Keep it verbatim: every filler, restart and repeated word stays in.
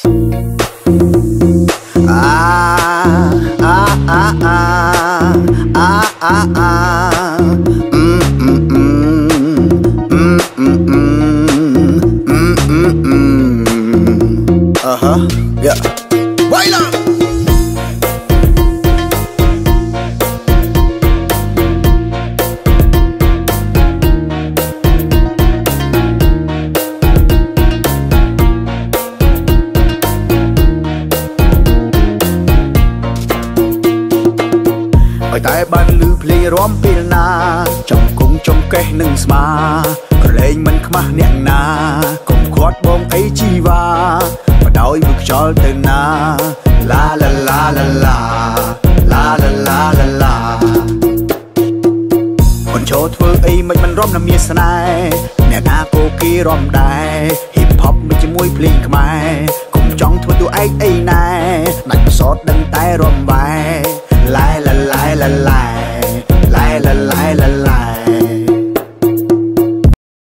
តែបានលឺភ្លេងរំពេលណាចំគង់ចំកេះនឹងស្មាក្រលែងមិនខ្មាស់អ្នកណាកុំខាត់បងអីជីវ៉ាបដោយវាខ្យល់ទៅណាឡាឡាឡាឡាឡាឡាឡាឡាឡាឡាអូនចូលធ្វើអីមិនមិនរំណាមានស្នេហ៍អ្នកណាក៏គេរំដែរ Hip Hop មិនជាមួយភ្លេងខ្មែរកុំចង់ធ្វើទូឯងអីណែដាច់សតដឹងតែរំបែ